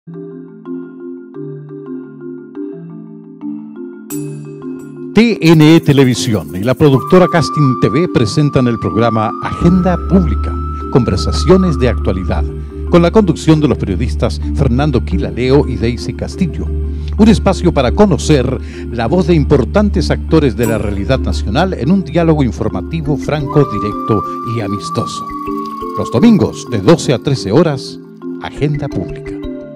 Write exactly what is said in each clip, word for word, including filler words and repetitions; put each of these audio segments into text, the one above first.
T N E Televisión y la productora Casting T V presentan el programa Agenda Pública, conversaciones de actualidad, con la conducción de los periodistas Fernando Quilaleo y Daisy Castillo. Un espacio para conocer la voz de importantes actores de la realidad nacional en un diálogo informativo, franco, directo y amistoso. Los domingos de doce a trece horas, Agenda Pública.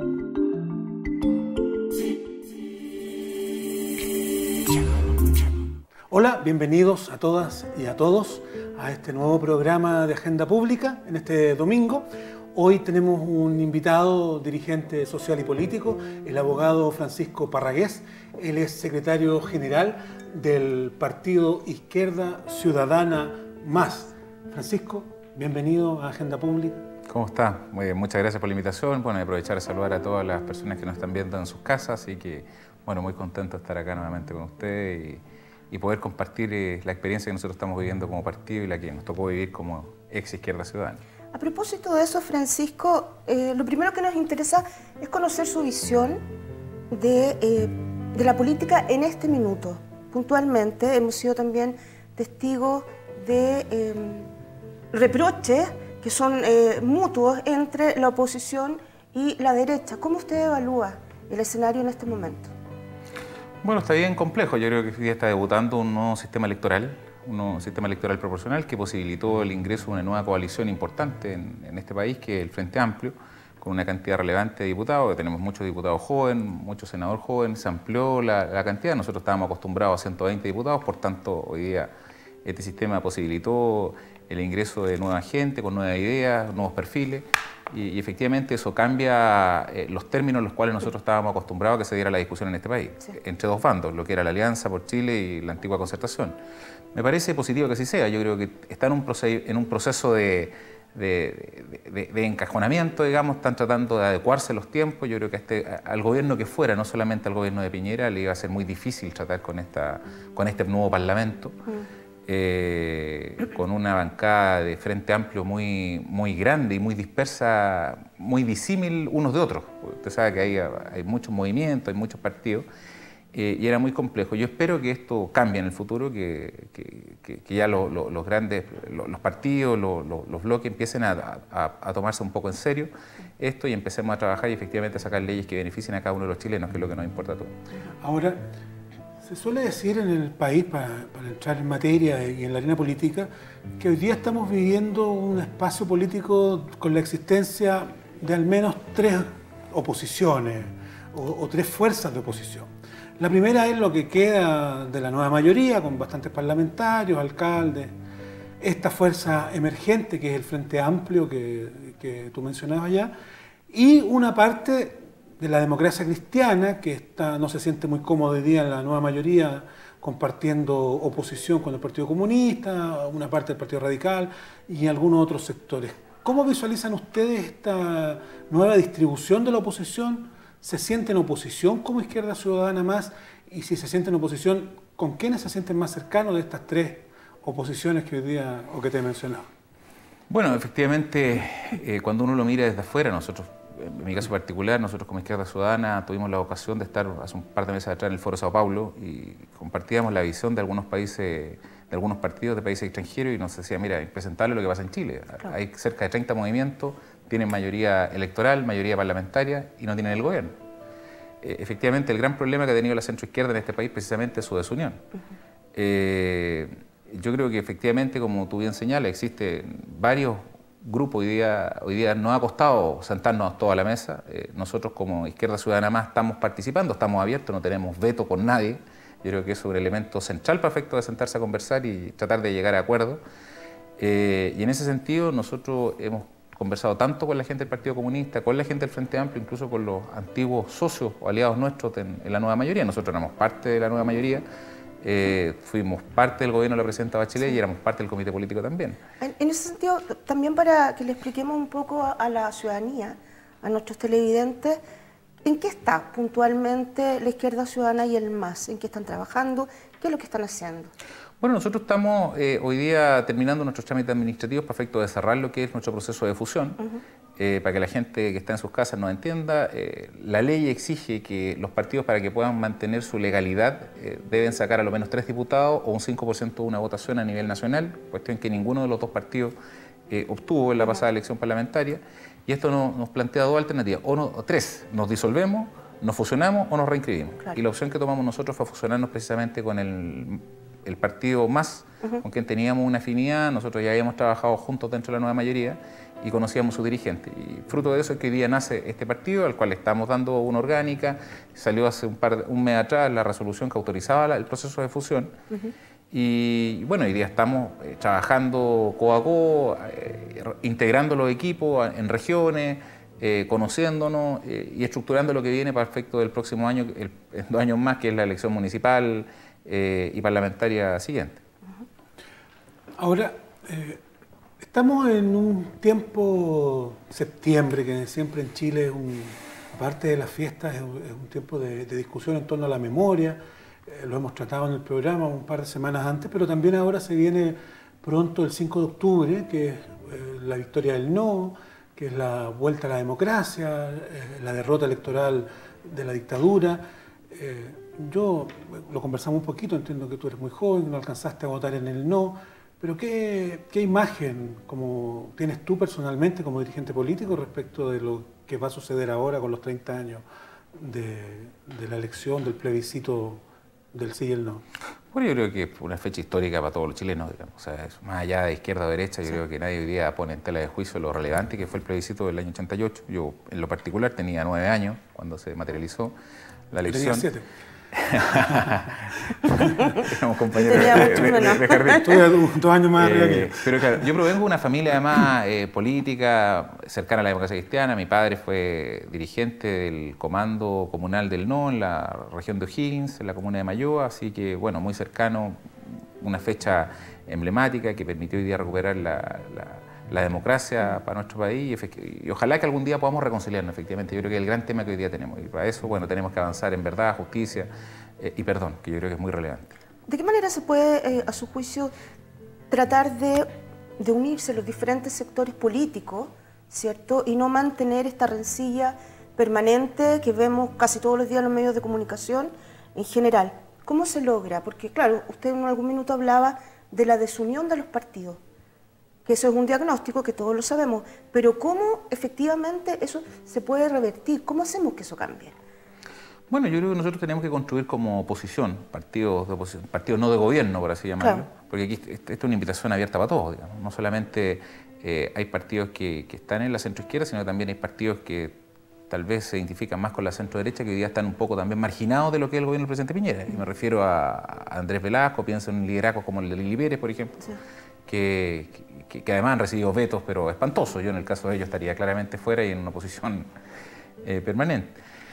Hola, bienvenidos a todas y a todos a este nuevo programa de Agenda Pública en este domingo. Hoy tenemos un invitado, dirigente social y político, el abogado Francisco Parragués. Él es secretario general del partido Izquierda Ciudadana Más. Francisco, bienvenido a Agenda Pública. ¿Cómo está? Muy bien, muchas gracias por la invitación. Bueno, aprovechar de saludar a todas las personas que nos están viendo en sus casas, así que, bueno, muy contento de estar acá nuevamente con ustedes y, y poder compartir eh, la experiencia que nosotros estamos viviendo como partido y la que nos tocó vivir como ex Izquierda Ciudadana. A propósito de eso, Francisco, eh, lo primero que nos interesa es conocer su visión de, eh, de la política en este minuto. Puntualmente hemos sido también testigos de eh, reproches que son eh, mutuos entre la oposición y la derecha. ¿Cómo usted evalúa el escenario en este momento? Bueno, está bien complejo. Yo creo que hoy día está debutando un nuevo sistema electoral, un nuevo sistema electoral proporcional que posibilitó el ingreso de una nueva coalición importante en, en este país, que es el Frente Amplio, con una cantidad relevante de diputados. Tenemos muchos diputados jóvenes, muchos senadores jóvenes, se amplió la, la cantidad. Nosotros estábamos acostumbrados a ciento veinte diputados, por tanto, hoy día este sistema posibilitó el ingreso de nueva gente, con nuevas ideas, nuevos perfiles, y, y efectivamente eso cambia eh, los términos en los cuales nosotros estábamos acostumbrados a que se diera la discusión en este país, sí, entre dos bandos, lo que era la Alianza por Chile y la antigua Concertación. Me parece positivo que así sea. Yo creo que está en un, en un proceso de, de, de, de encajonamiento, digamos, están tratando de adecuarse los tiempos. Yo creo que este, al gobierno que fuera, no solamente al gobierno de Piñera, le iba a ser muy difícil tratar con, esta, con este nuevo Parlamento. Mm. Eh, con una bancada de Frente Amplio muy, muy grande y muy dispersa, muy disímil unos de otros. Usted sabe que hay, hay muchos movimientos, hay muchos partidos, eh, y era muy complejo. Yo espero que esto cambie en el futuro, que, que, que, que ya lo, lo, los grandes, lo, los partidos, lo, lo, los bloques empiecen a, a, a tomarse un poco en serio esto y empecemos a trabajar y efectivamente a sacar leyes que beneficien a cada uno de los chilenos, que es lo que nos importa a todos. Ahora, se suele decir en el país, para, para entrar en materia y en la arena política, que hoy día estamos viviendo un espacio político con la existencia de al menos tres oposiciones o, o tres fuerzas de oposición. La primera es lo que queda de la nueva mayoría, con bastantes parlamentarios, alcaldes. Esta fuerza emergente, que es el Frente Amplio, que, que tú mencionabas ya, y una parte de la democracia cristiana, que está, no se siente muy cómodo hoy día en la nueva mayoría, compartiendo oposición con el Partido Comunista, una parte del Partido Radical y algunos otros sectores. ¿Cómo visualizan ustedes esta nueva distribución de la oposición? ¿Se sienten oposición como Izquierda Ciudadana Más? Y si se sienten oposición, ¿con quiénes se sienten más cercanos de estas tres oposiciones que hoy día, o que te he mencionado? Bueno, efectivamente, eh, cuando uno lo mira desde afuera, nosotros, en mi caso particular, nosotros como Izquierda Ciudadana tuvimos la ocasión de estar hace un par de meses atrás en el Foro Sao Paulo y compartíamos la visión de algunos países, de algunos partidos de países extranjeros y nos decía, mira, es presentable lo que pasa en Chile. Claro. Hay cerca de treinta movimientos, tienen mayoría electoral, mayoría parlamentaria y no tienen el gobierno. Eh, efectivamente, el gran problema que ha tenido la centroizquierda en este país precisamente es su desunión. Uh-huh. eh, yo creo que efectivamente, como tú bien señalas, existen varios grupo hoy día, hoy día nos ha costado sentarnos toda la mesa. Eh, nosotros como Izquierda Ciudadana Más estamos participando, estamos abiertos, no tenemos veto con nadie. Yo creo que es un elemento central perfecto de sentarse a conversar y tratar de llegar a acuerdos. Eh, y en ese sentido nosotros hemos conversado tanto con la gente del Partido Comunista, con la gente del Frente Amplio, incluso con los antiguos socios o aliados nuestros en, en la nueva mayoría. Nosotros éramos parte de la nueva mayoría. Eh, fuimos parte del gobierno de la presidenta Bachelet, sí, y éramos parte del comité político también. En, en ese sentido, también para que le expliquemos un poco a, a la ciudadanía, a nuestros televidentes, ¿en qué está puntualmente la Izquierda Ciudadana y el MAS? ¿En qué están trabajando? ¿Qué es lo que están haciendo? Bueno, nosotros estamos eh, hoy día terminando nuestros trámites administrativos para efecto de cerrar lo que es nuestro proceso de fusión. Uh-huh. Eh, para que la gente que está en sus casas nos entienda, eh, la ley exige que los partidos, para que puedan mantener su legalidad, eh, deben sacar a lo menos tres diputados o un cinco por ciento de una votación a nivel nacional, cuestión que ninguno de los dos partidos eh, obtuvo en la pasada elección parlamentaria, y esto no, nos plantea dos alternativas, o, no, o tres, nos disolvemos, nos fusionamos o nos reinscribimos. Claro. Y la opción que tomamos nosotros fue fusionarnos precisamente con el, el partido MÁS, uh-huh. con quien teníamos una afinidad, nosotros ya habíamos trabajado juntos dentro de la nueva mayoría, y conocíamos su dirigente. Y fruto de eso es que hoy día nace este partido, al cual le estamos dando una orgánica. Salió hace un, par de, un mes atrás la resolución que autorizaba la, el proceso de fusión. Uh-huh. Y bueno, hoy día estamos eh, trabajando codo a codo, eh, integrando los equipos en regiones, eh, conociéndonos eh, y estructurando lo que viene para efecto del próximo año, el, en dos años más, que es la elección municipal eh, y parlamentaria siguiente. Uh-huh. Ahora, eh, estamos en un tiempo, septiembre, que siempre en Chile es un, aparte de las fiestas, es un, es un tiempo de, de discusión en torno a la memoria. Eh, lo hemos tratado en el programa un par de semanas antes, pero también ahora se viene pronto el cinco de octubre, que es eh, la victoria del no, que es la vuelta a la democracia, eh, la derrota electoral de la dictadura. Eh, yo, lo conversamos un poquito, entiendo que tú eres muy joven, no alcanzaste a votar en el no. Pero ¿qué, qué imagen como tienes tú personalmente como dirigente político respecto de lo que va a suceder ahora con los treinta años de, de la elección, del plebiscito del sí y el no? Bueno, yo creo que es una fecha histórica para todos los chilenos, digamos. O sea, es más allá de izquierda o derecha, yo sí. creo que nadie hoy día pone en tela de juicio lo relevante que fue el plebiscito del año ochenta y ocho. Yo, en lo particular, tenía nueve años cuando se materializó la elección. Tenía siete. Éramos compañeros de, de, de, de jardín. Estoy dos años más arriba eh, Pero claro, yo provengo de una familia además eh, política cercana a la democracia cristiana. Mi padre fue dirigente del comando comunal del No en la región de O'Higgins, en la comuna de Mayoa, así que bueno, muy cercano, una fecha emblemática que permitió hoy día recuperar la, la la democracia para nuestro país y, y ojalá que algún día podamos reconciliarnos, efectivamente. Yo creo que es el gran tema que hoy día tenemos y para eso, bueno, tenemos que avanzar en verdad, justicia eh, y perdón, que yo creo que es muy relevante. ¿De qué manera se puede, eh, a su juicio, tratar de, de unirse los diferentes sectores políticos, ¿cierto? Y no mantener esta rencilla permanente que vemos casi todos los días en los medios de comunicación en general. ¿Cómo se logra? Porque claro, usted en algún minuto hablaba de la desunión de los partidos. Que eso es un diagnóstico que todos lo sabemos, pero ¿cómo efectivamente eso se puede revertir? ¿Cómo hacemos que eso cambie? Bueno, yo creo que nosotros tenemos que construir como oposición, partidos de oposición, partidos no de gobierno, por así llamarlo, claro. Porque aquí esta es una invitación abierta para todos, digamos. No solamente eh, hay partidos que, que están en la centroizquierda, sino que también hay partidos que tal vez se identifican más con la centroderecha, que hoy día están un poco también marginados de lo que es el gobierno del presidente Piñera. Y me refiero a, a Andrés Velasco, pienso en liderazgos como el de Lili Pérez, por ejemplo. Sí. Que, que, que además han recibido vetos, pero espantosos. Yo en el caso de ellos estaría claramente fuera y en una posición eh, permanente.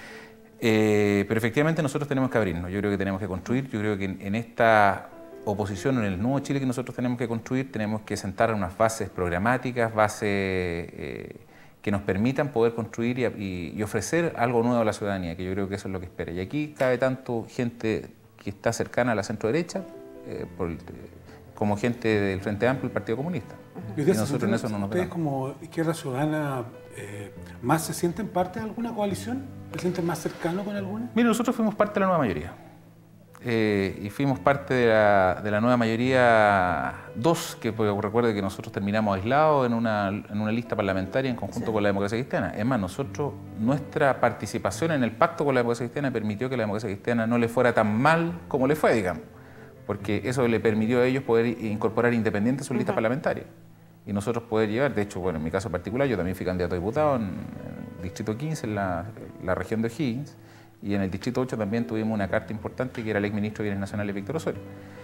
Eh, pero efectivamente nosotros tenemos que abrirnos, yo creo que tenemos que construir, yo creo que en, en esta oposición, en el nuevo Chile que nosotros tenemos que construir, tenemos que sentar unas bases programáticas, bases eh, que nos permitan poder construir y, y, y ofrecer algo nuevo a la ciudadanía, que yo creo que eso es lo que espera. Y aquí cabe tanto gente que está cercana a la centro derecha, eh, por el, como gente del Frente Amplio y el Partido Comunista. Y, y nosotros en eso no nos ¿Ustedes como Izquierda Ciudadana eh, más se sienten parte de alguna coalición? ¿Se sienten más cercanos con alguna? Mire, nosotros fuimos parte de la nueva mayoría. Eh, y fuimos parte de la, de la nueva mayoría dos, que pues, recuerde que nosotros terminamos aislados en una, en una lista parlamentaria en conjunto sí. con la democracia cristiana. Es más, nosotros, nuestra participación en el pacto con la democracia cristiana permitió que la democracia cristiana no le fuera tan mal como le fue, digamos. Porque eso le permitió a ellos poder incorporar independientes a sus listas uh-huh. parlamentarias y nosotros poder llevar, de hecho, bueno, en mi caso particular, yo también fui candidato a diputado en, en el Distrito quince, en la, la región de O'Higgins, y en el Distrito ocho también tuvimos una carta importante que era el exministro de Bienes Nacionales, Víctor Osorio.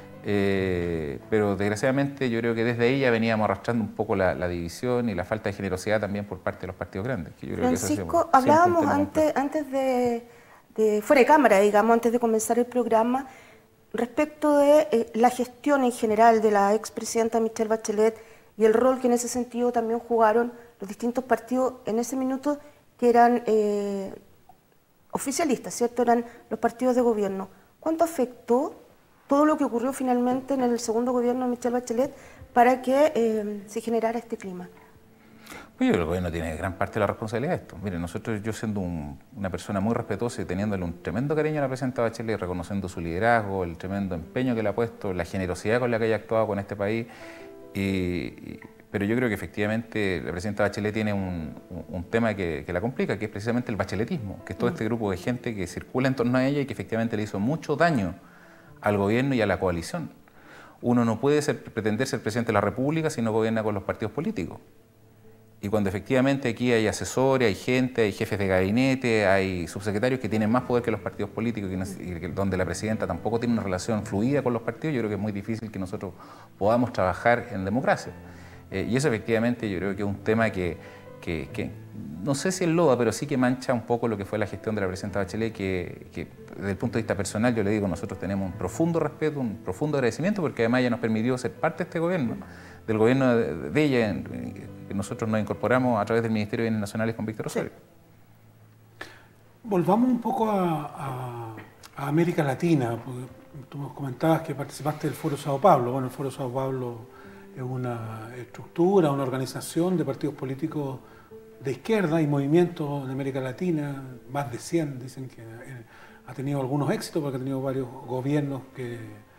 Eh, pero desgraciadamente yo creo que desde ahí ya veníamos arrastrando un poco la, la división y la falta de generosidad también por parte de los partidos grandes. Que yo creo Francisco, que hablábamos antes, antes de, de, fuera de cámara, digamos, antes de comenzar el programa, respecto de eh, la gestión en general de la expresidenta Michelle Bachelet y el rol que en ese sentido también jugaron los distintos partidos en ese minuto que eran eh, oficialistas, ¿cierto? Eran los partidos de gobierno. ¿Cuánto afectó todo lo que ocurrió finalmente en el segundo gobierno de Michelle Bachelet para que eh, se generara este clima? Pues yo creo que el gobierno tiene gran parte de la responsabilidad de esto. Mire, nosotros, yo siendo un, una persona muy respetuosa y teniéndole un tremendo cariño a la presidenta Bachelet, reconociendo su liderazgo, el tremendo empeño que le ha puesto, la generosidad con la que haya actuado con este país, y, y, pero yo creo que efectivamente la presidenta Bachelet tiene un, un, un tema que, que la complica, que es precisamente el bacheletismo, que es todo este grupo de gente que circula en torno a ella y que efectivamente le hizo mucho daño al gobierno y a la coalición. Uno no puede ser, pretender ser presidente de la República si no gobierna con los partidos políticos. Y cuando efectivamente aquí hay asesores, hay gente, hay jefes de gabinete, hay subsecretarios que tienen más poder que los partidos políticos, que no, y donde la presidenta tampoco tiene una relación fluida con los partidos, yo creo que es muy difícil que nosotros podamos trabajar en democracia. Eh, y eso efectivamente yo creo que es un tema que, que, que no sé si es loda, pero sí que mancha un poco lo que fue la gestión de la presidenta Bachelet, que, que desde el punto de vista personal yo le digo, nosotros tenemos un profundo respeto, un profundo agradecimiento, porque además ella nos permitió ser parte de este gobierno, del gobierno de, de ella, en, que nosotros nos incorporamos a través del Ministerio de Bienes Nacionales con Víctor Osorio. Sí. Volvamos un poco a, a, a América Latina, porque tú nos comentabas que participaste del Foro Sao Paulo. Bueno, el Foro Sao Paulo es una estructura, una organización de partidos políticos de izquierda y movimientos en América Latina, más de cien, dicen que ha tenido algunos éxitos porque ha tenido varios gobiernos que,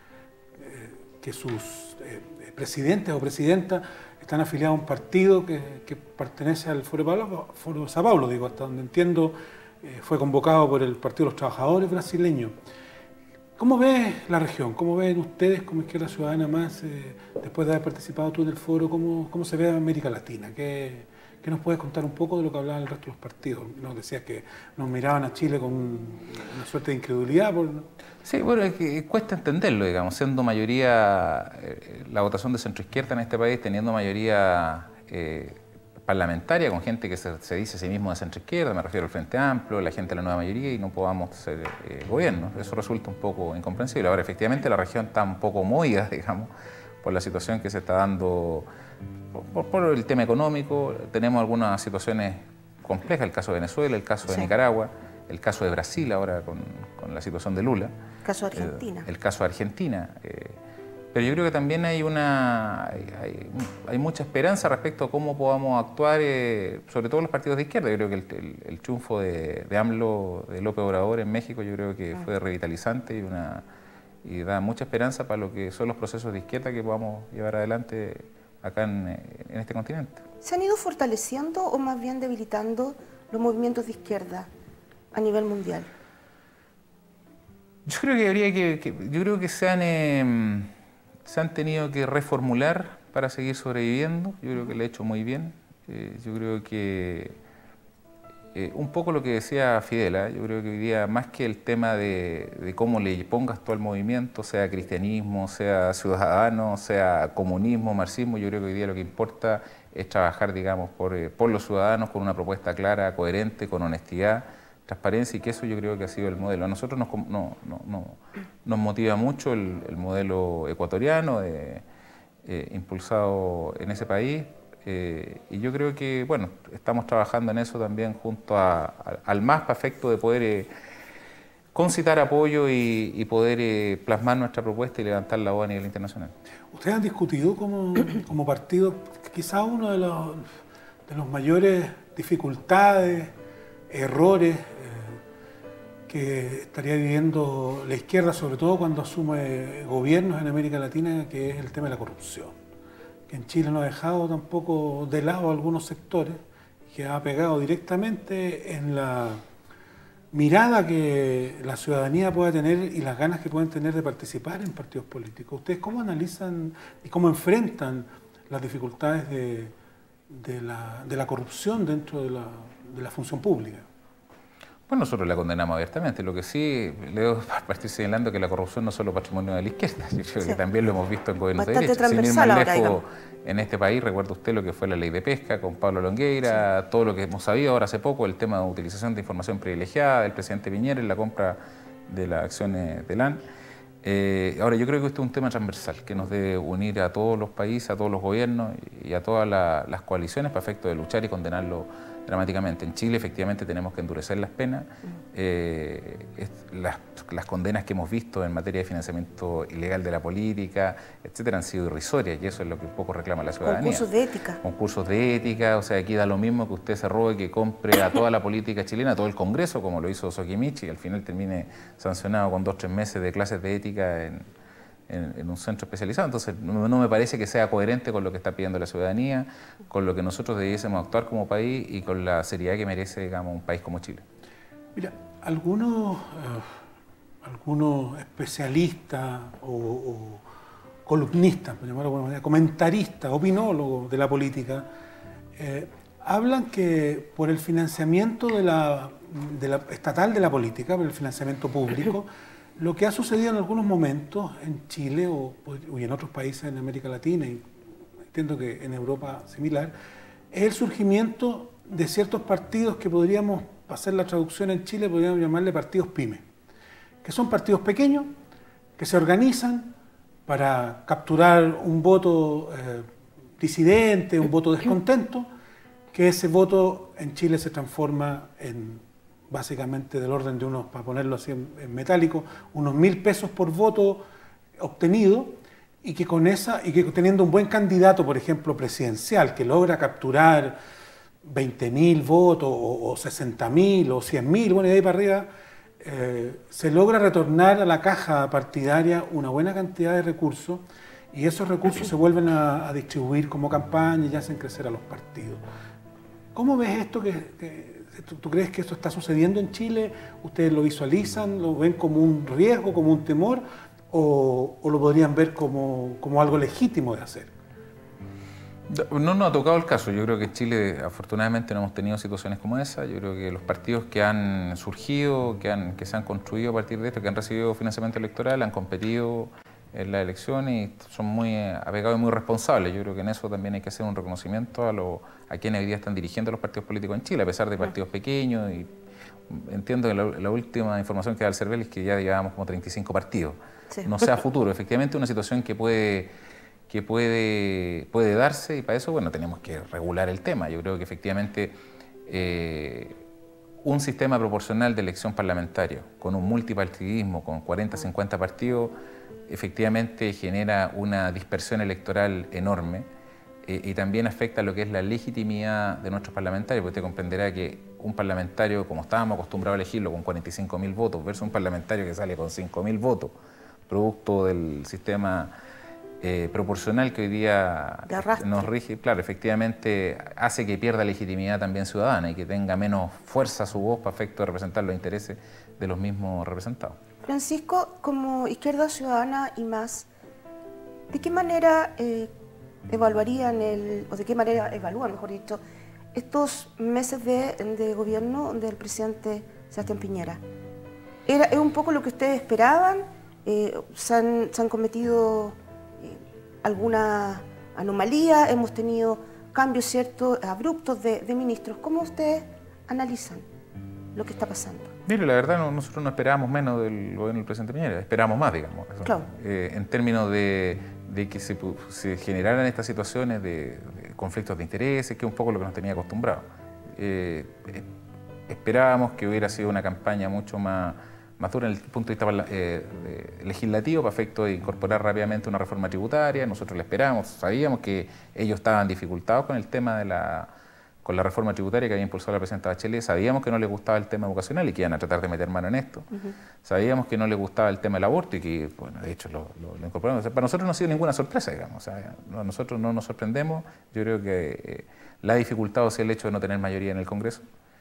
que sus eh, presidentes o presidentas están afiliados a un partido que, que pertenece al Foro, Paulo, Foro Sao Paulo, digo, hasta donde entiendo, eh, fue convocado por el Partido de los Trabajadores brasileño. ¿Cómo ves la región? ¿Cómo ven ustedes como Izquierda Ciudadana más, eh, después de haber participado tú en el foro, cómo, cómo se ve América Latina? ¿Qué, ¿Qué nos puedes contar un poco de lo que hablaba el resto de los partidos? Nos decías que nos miraban a Chile con una suerte de incredulidad. Por... Sí, bueno, es que cuesta entenderlo, digamos, siendo mayoría, eh, la votación de centroizquierda en este país, teniendo mayoría eh, parlamentaria, con gente que se, se dice a sí mismo de centroizquierda, me refiero al Frente Amplio, la gente de la nueva mayoría, y no podamos ser eh, gobierno. Eso resulta un poco incomprensible. Ahora, efectivamente, la región está un poco movida, digamos, por la situación que se está dando, por, por el tema económico. Tenemos algunas situaciones complejas, el caso de Venezuela, el caso de sí. Nicaragua, el caso de Brasil ahora con, con la situación de Lula. El caso de Argentina. Eh, el caso de Argentina. Eh, Pero yo creo que también hay, una, hay, hay mucha esperanza respecto a cómo podamos actuar, eh, sobre todo los partidos de izquierda. Yo creo que el, el, el triunfo de, de AMLO, de López Obrador en México, yo creo que fue revitalizante y, una, y da mucha esperanza para lo que son los procesos de izquierda que podamos llevar adelante acá en, en este continente. ¿Se han ido fortaleciendo o más bien debilitando los movimientos de izquierda a nivel mundial? Yo creo que habría que, que yo creo que se han... Eh, se han tenido que reformular para seguir sobreviviendo. Yo creo que lo he hecho muy bien. Eh, yo creo que eh, un poco lo que decía Fidel, ¿eh? Yo creo que hoy día, más que el tema de, de cómo le pongas tú al movimiento, sea cristianismo, sea ciudadano, sea comunismo, marxismo, yo creo que hoy día lo que importa es trabajar, digamos, por, eh, por los ciudadanos con una propuesta clara, coherente, con honestidad, transparencia, y que eso yo creo que ha sido el modelo. A nosotros nos, no, no, no, nos motiva mucho el, el modelo ecuatoriano eh, eh, impulsado en ese país, eh, y yo creo que, bueno, estamos trabajando en eso también junto a, a, al M A S para efecto de poder eh, concitar apoyo y, y poder eh, plasmar nuestra propuesta y levantar la voz a nivel internacional. Ustedes han discutido como, como partido, quizá uno de los, de los mayores dificultades, errores eh, que estaría viviendo la izquierda, sobre todo cuando asume gobiernos en América Latina, que es el tema de la corrupción, que en Chile no ha dejado tampoco de lado algunos sectores, que ha pegado directamente en la mirada que la ciudadanía pueda tener y las ganas que pueden tener de participar en partidos políticos. ¿Ustedes cómo analizan y cómo enfrentan las dificultades de, de, la, de la corrupción dentro de la de la función pública? Bueno, nosotros la condenamos abiertamente. Lo que sí, le debo partir señalando que la corrupción no es solo patrimonio de la izquierda, yo creo sí. que también lo hemos visto en gobiernos de derecha. Sin ir más lejos, en este país, recuerda usted lo que fue la ley de pesca con Pablo Longueira, sí. todo lo que hemos sabido ahora hace poco, el tema de utilización de información privilegiada del presidente Piñera en la compra de las acciones de LAN. Eh, ahora, yo creo que esto es un tema transversal que nos debe unir a todos los países, a todos los gobiernos y a todas la, las coaliciones para efecto de luchar y condenarlo dramáticamente. En Chile efectivamente tenemos que endurecer las penas. Eh, es, las, las condenas que hemos visto en materia de financiamiento ilegal de la política, etcétera, han sido irrisorias y eso es lo que un poco reclama la ciudadanía. Concursos de ética. Concursos de ética, o sea, aquí da lo mismo que usted se robe, que compre a toda la política chilena, a todo el Congreso, como lo hizo Sokimich, y al final termine sancionado con dos o tres meses de clases de ética en, en, en un centro especializado. Entonces, no, no me parece que sea coherente con lo que está pidiendo la ciudadanía, con lo que nosotros debiésemos actuar como país y con la seriedad que merece, digamos, un país como Chile. Mira, algunos, eh, algunos especialistas o, o columnistas, por llamarlo de alguna manera, comentaristas, opinólogos de la política, eh, hablan que por el financiamiento de la, de la, estatal de la política, por el financiamiento público, lo que ha sucedido en algunos momentos en Chile o, o y en otros países en América Latina, y entiendo que en Europa similar, es el surgimiento de ciertos partidos que podríamos, para hacer la traducción en Chile, podríamos llamarle partidos pymes, que son partidos pequeños, que se organizan para capturar un voto eh, disidente, un voto descontento, que ese voto en Chile se transforma en básicamente del orden de unos, para ponerlo así en, en metálico, unos mil pesos por voto obtenido, y que con esa, y que teniendo un buen candidato, por ejemplo, presidencial, que logra capturar veinte mil votos, o, o sesenta mil, o cien mil, bueno, y de ahí para arriba, eh, se logra retornar a la caja partidaria una buena cantidad de recursos, y esos recursos se vuelven a, a distribuir como campaña y hacen crecer a los partidos. ¿Cómo ves esto? Que, que, ¿tú, ¿Tú crees que esto está sucediendo en Chile? ¿Ustedes lo visualizan? ¿Lo ven como un riesgo, como un temor? ¿O, o lo podrían ver como, como algo legítimo de hacer? No nos ha tocado el caso. Yo creo que en Chile afortunadamente no hemos tenido situaciones como esa. Yo creo que los partidos que han surgido, que, han, que se han construido a partir de esto, que han recibido financiamiento electoral, han competido en las elecciones y son muy apegados y muy responsables. Yo creo que en eso también hay que hacer un reconocimiento a, lo, a quienes hoy día están dirigiendo los partidos políticos en Chile, a pesar de partidos pequeños. Y entiendo que la, la última información que da el CERVEL es que ya llevábamos como treinta y cinco partidos. Sí. No sea futuro, efectivamente una situación que puede, que puede, puede darse, y para eso, bueno, tenemos que regular el tema. Yo creo que efectivamente eh, un sistema proporcional de elección parlamentaria con un multipartidismo, con cuarenta, cincuenta partidos, efectivamente genera una dispersión electoral enorme eh, y también afecta lo que es la legitimidad de nuestros parlamentarios, porque usted comprenderá que un parlamentario, como estábamos acostumbrados a elegirlo, con cuarenta y cinco mil votos, versus un parlamentario que sale con cinco mil votos, producto del sistema eh, proporcional que hoy día nos rige, claro, efectivamente hace que pierda legitimidad también ciudadana y que tenga menos fuerza su voz para efecto de representar los intereses de los mismos representados. Francisco, como Izquierda Ciudadana y más, ¿de qué manera eh, evaluarían, el, o de qué manera evalúan, mejor dicho, estos meses de, de gobierno del presidente Sebastián Piñera? ¿Era, ¿Es un poco lo que ustedes esperaban? Eh, ¿se, han, ¿Se han cometido eh, alguna anomalía? ¿Hemos tenido cambios ciertos, abruptos de, de ministros? ¿Cómo ustedes analizan lo que está pasando? Mire, la verdad, no, nosotros no esperábamos menos del gobierno del presidente Piñera, esperábamos más, digamos. Claro. Eh, en términos de, de que se, se generaran estas situaciones de, de conflictos de intereses, que es un poco lo que nos tenía acostumbrados. Eh, eh, esperábamos que hubiera sido una campaña mucho más, más dura en el punto de vista eh, de, legislativo, para efecto de incorporar rápidamente una reforma tributaria. Nosotros la esperábamos, sabíamos que ellos estaban dificultados con el tema de la... con la reforma tributaria que había impulsado la presidenta Bachelet. Sabíamos que no les gustaba el tema educacional y que iban a tratar de meter mano en esto. Uh-huh. Sabíamos que no les gustaba el tema del aborto y que, bueno, de hecho lo, lo, lo incorporamos. O sea, para nosotros no ha sido ninguna sorpresa, digamos. O sea, no, nosotros no nos sorprendemos. Yo creo que eh, la dificultad es el hecho de no tener mayoría en el Congreso.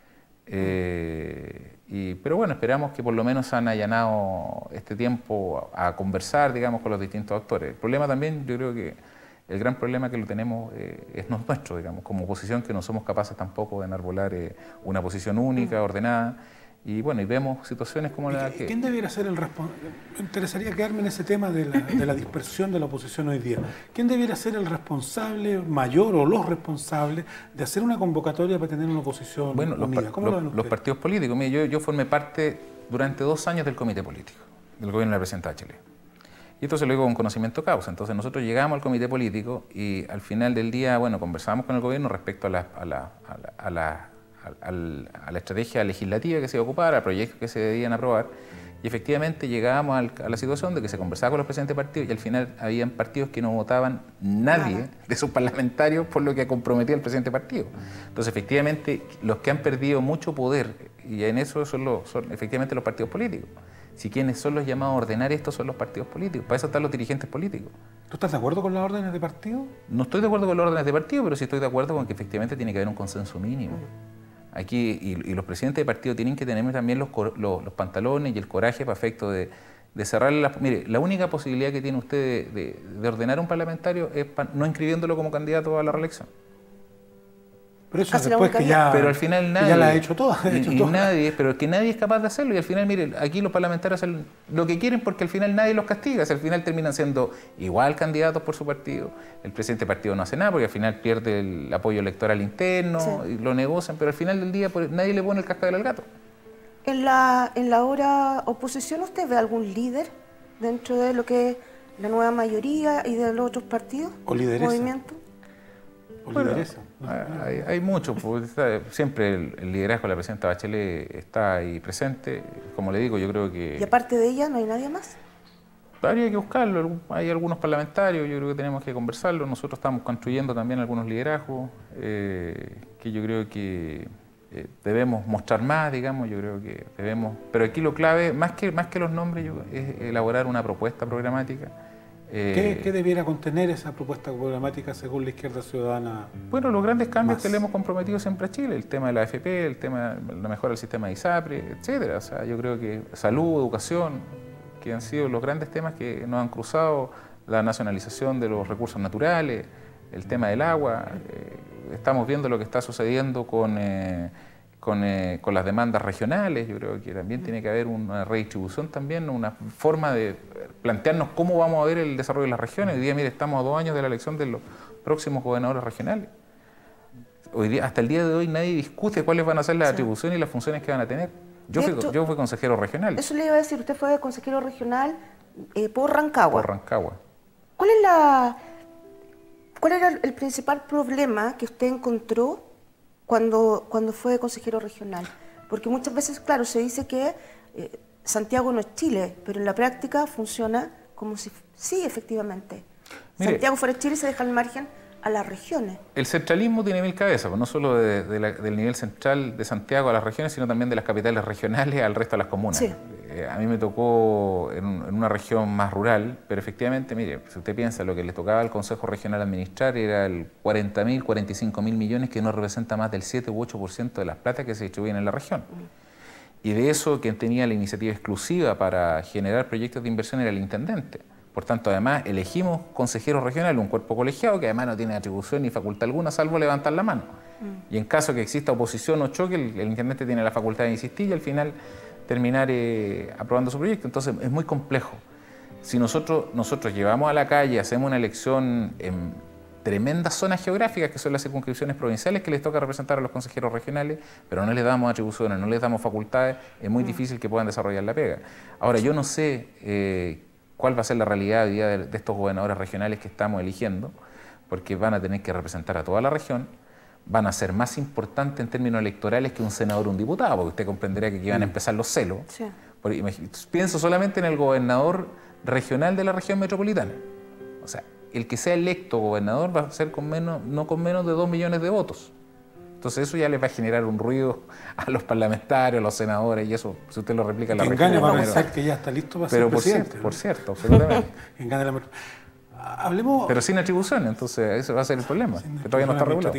Eh, y, pero bueno, esperamos que por lo menos han allanado este tiempo a, a conversar, digamos, con los distintos actores. El problema también, yo creo que el gran problema que lo tenemos eh, es nuestro, digamos, como oposición, que no somos capaces tampoco de enarbolar eh, una posición única, ordenada, y bueno, y vemos situaciones como la que... ¿Quién debiera ser el responsable? Me interesaría quedarme en ese tema de la, de la dispersión de la oposición hoy día. ¿Quién debiera ser el responsable mayor o los responsables de hacer una convocatoria para tener una oposición bueno, unida? Los, ¿Cómo los, lo ven ustedes? Los partidos políticos. Mire, yo, yo formé parte durante dos años del comité político, del gobierno de la presidenta Bachelet. Y esto se lo digo con conocimiento de causa. Entonces nosotros llegamos al comité político y al final del día, bueno, conversamos con el gobierno respecto a, la, a, la, a, la, a, la, al, a la estrategia legislativa que se iba a ocupar, a proyectos que se debían aprobar, y efectivamente llegábamos al, a la situación de que se conversaba con los presidentes de partidos y al final habían partidos que no votaban nadie Nada. de sus parlamentarios por lo que comprometía el presidente de partido. Entonces, efectivamente, los que han perdido mucho poder, y en eso son, los, son efectivamente los partidos políticos. Si quienes son los llamados a ordenar esto son los partidos políticos, para eso están los dirigentes políticos. ¿Tú estás de acuerdo con las órdenes de partido? No estoy de acuerdo con las órdenes de partido, pero sí estoy de acuerdo con que efectivamente tiene que haber un consenso mínimo. Aquí, y, y los presidentes de partido tienen que tener también los, los, los pantalones y el coraje para efecto de, de cerrar las... Mire, la única posibilidad que tiene usted de, de, de ordenar a un parlamentario es pa, no inscribiéndolo como candidato a la reelección. Pero eso después que ya, pero al final nadie, ya la ha hecho toda. Ha hecho y, y toda. nadie, pero es que nadie es capaz de hacerlo y al final, mire, aquí los parlamentarios hacen lo que quieren porque al final nadie los castiga, si al final terminan siendo igual candidatos por su partido, el presidente del partido no hace nada porque al final pierde el apoyo electoral interno, sí. y lo negocian, pero al final del día pues, nadie le pone el cascabel al gato. En la, en la hora oposición, ¿usted ve algún líder dentro de lo que es la nueva mayoría y de los otros partidos? ¿O lideresa? ¿Movimiento? Bueno, hay, hay mucho, pues, está, siempre el, el liderazgo de la presidenta Bachelet está ahí presente, como le digo, yo creo que... ¿Y aparte de ella no hay nadie más? Habría que buscarlo, hay algunos parlamentarios, yo creo que tenemos que conversarlo, nosotros estamos construyendo también algunos liderazgos, eh, que yo creo que eh, debemos mostrar más, digamos, yo creo que debemos... Pero aquí lo clave, más que, más que los nombres, yo, es elaborar una propuesta programática. ¿Qué, ¿Qué debiera contener esa propuesta programática según la Izquierda Ciudadana? Bueno, los grandes cambios más. que le hemos comprometido siempre a Chile, el tema de la A F P, el tema de la mejora del sistema de ISAPRE, etcétera. O sea, yo creo que salud, educación, que han sido los grandes temas que nos han cruzado, la nacionalización de los recursos naturales, el tema del agua. Eh, estamos viendo lo que está sucediendo con... Eh, Con, eh, con las demandas regionales, yo creo que también tiene que haber una redistribución también, una forma de plantearnos cómo vamos a ver el desarrollo de las regiones. Hoy día, mire, estamos a dos años de la elección de los próximos gobernadores regionales. Hoy día, hasta el día de hoy nadie discute cuáles van a ser las sí. atribuciones y las funciones que van a tener. Yo fui, yo fui consejero regional. Eso le iba a decir, usted fue consejero regional eh, por Rancagua. Por Rancagua. ¿Cuál es la, cuál era el principal problema que usted encontró Cuando, cuando fue consejero regional? Porque muchas veces, claro, se dice que eh, Santiago no es Chile, pero en la práctica funciona como si... Sí, efectivamente. Mire, Santiago fuera Chile y se deja al margen a las regiones. El centralismo tiene mil cabezas, no solo de, de la, del nivel central de Santiago a las regiones, sino también de las capitales regionales al resto de las comunas. Sí. Eh, a mí me tocó en, en una región más rural, pero efectivamente, mire, si usted piensa, lo que le tocaba al Consejo Regional administrar era el cuarenta mil, cuarenta y cinco mil millones, que no representa más del siete u ocho por ciento de las plata que se distribuyen en la región. Mm. Y de eso, quien tenía la iniciativa exclusiva para generar proyectos de inversión era el intendente. Por tanto, además, elegimos consejeros regionales, un cuerpo colegiado que además no tiene atribución ni facultad alguna, salvo levantar la mano. Mm. Y en caso que exista oposición o choque, el, el intendente tiene la facultad de insistir y al final terminar eh, aprobando su proyecto. Entonces, es muy complejo. Si nosotros, nosotros llevamos a la calle, hacemos una elección en tremendas zonas geográficas, que son las circunscripciones provinciales que les toca representar a los consejeros regionales, pero no les damos atribuciones, no les damos facultades, es muy mm. difícil que puedan desarrollar la pega. Ahora, yo no sé... Eh, cuál va a ser la realidad hoy día de, de estos gobernadores regionales que estamos eligiendo, porque van a tener que representar a toda la región, van a ser más importantes en términos electorales que un senador o un diputado, porque usted comprenderá que aquí van a empezar los celos. Sí. Porque, pienso solamente en el gobernador regional de la región metropolitana. O sea, el que sea electo gobernador va a ser con menos, no con menos de dos millones de votos. Entonces eso ya les va a generar un ruido a los parlamentarios, a los senadores, y eso, si usted lo replica en la región... Engaña para pensar que ya está listo para pero ser por presidente. Cierto, por cierto, absolutamente. Engaña la... Hablemos... Pero sin atribuciones, entonces ese va a ser el problema, que todavía no está regulado.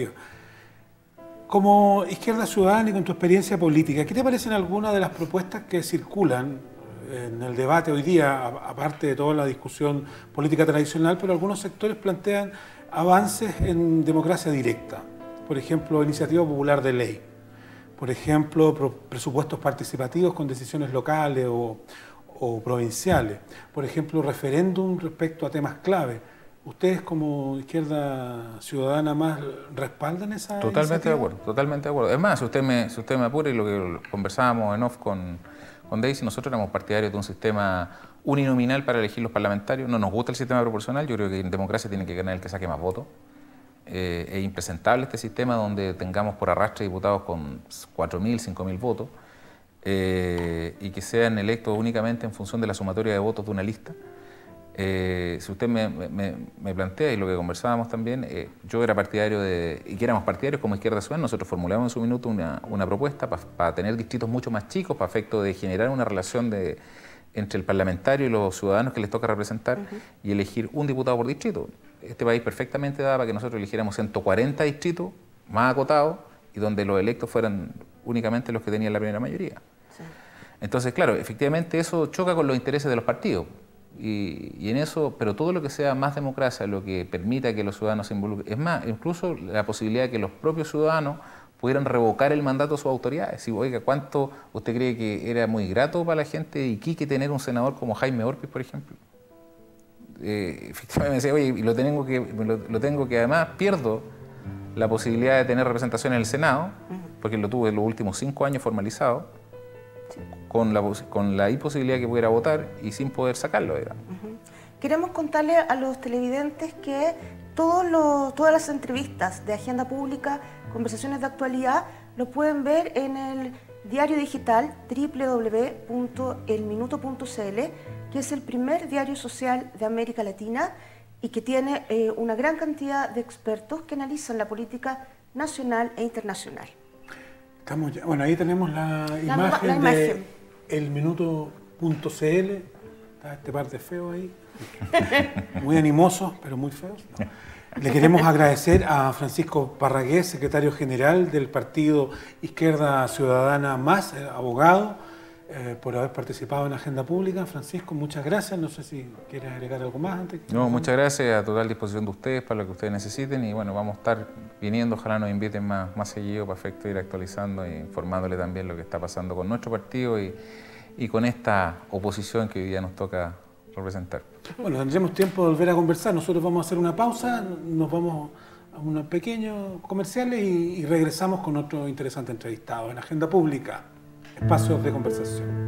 Como Izquierda Ciudadana y con tu experiencia política, ¿qué te parecen algunas de las propuestas que circulan en el debate hoy día, aparte de toda la discusión política tradicional, pero algunos sectores plantean avances en democracia directa? Por ejemplo, iniciativa popular de ley, por ejemplo, presupuestos participativos con decisiones locales o, o provinciales, por ejemplo, referéndum respecto a temas clave. ¿Ustedes como Izquierda Ciudadana más respaldan esa Totalmente iniciativa? de acuerdo, totalmente de acuerdo. Es más, si usted me, si usted me apura, y lo que conversábamos en off con, con Daisy, nosotros éramos partidarios de un sistema uninominal para elegir los parlamentarios. No nos gusta el sistema proporcional, yo creo que en democracia tiene que ganar el que saque más votos. Eh, es impresentable este sistema donde tengamos por arrastre diputados con cuatro mil, cinco mil votos eh, y que sean electos únicamente en función de la sumatoria de votos de una lista. Eh, si usted me, me, me plantea, y lo que conversábamos también, eh, yo era partidario de, y que éramos partidarios como Izquierda Ciudadana, nosotros formulamos en su minuto una, una propuesta para pa tener distritos mucho más chicos, para efecto de generar una relación de, entre el parlamentario y los ciudadanos que les toca representar, uh-huh. y elegir un diputado por distrito. Este país perfectamente daba para que nosotros eligiéramos ciento cuarenta distritos más acotados y donde los electos fueran únicamente los que tenían la primera mayoría. Sí. Entonces, claro, efectivamente eso choca con los intereses de los partidos. Y, y en eso, pero todo lo que sea más democracia, lo que permita que los ciudadanos se involucren, es más, incluso la posibilidad de que los propios ciudadanos pudieran revocar el mandato de sus autoridades. Si, oiga, ¿cuánto usted cree que era muy grato para la gente de Iquique tener un senador como Jaime Orpiz, por ejemplo? Eh, efectivamente me decía, oye, y lo tengo que, lo, lo tengo que además pierdo la posibilidad de tener representación en el Senado, porque lo tuve en los últimos cinco años formalizado, con la, con la imposibilidad que pudiera votar y sin poder sacarlo. Era. Uh-huh. Queremos contarle a los televidentes que todos los, todas las entrevistas de Agenda Pública, conversaciones de actualidad, lo pueden ver en el diario digital doble u doble u doble u punto el minuto punto c l, que es el primer diario social de América Latina y que tiene eh, una gran cantidad de expertos que analizan la política nacional e internacional. Estamos ya, bueno, ahí tenemos la, la imagen la de imagen. el minuto punto c l. Está este par de feos ahí, muy animosos, pero muy feos. No. Le queremos agradecer a Francisco Parragués, secretario general del partido Izquierda Ciudadana Más, abogado, eh, por haber participado en Agenda Pública. Francisco, muchas gracias. No sé si quieres agregar algo más antes. No, muchas gracias, a total disposición de ustedes para lo que ustedes necesiten y bueno, vamos a estar viniendo, ojalá nos inviten más, más seguido para efecto ir actualizando e informándole también lo que está pasando con nuestro partido y, y con esta oposición que hoy día nos toca representar. Bueno, tendremos tiempo de volver a conversar. Nosotros vamos a hacer una pausa, nos vamos a unos pequeños comerciales y, y regresamos con otro interesante entrevistado en Agenda Pública, espacios de conversación.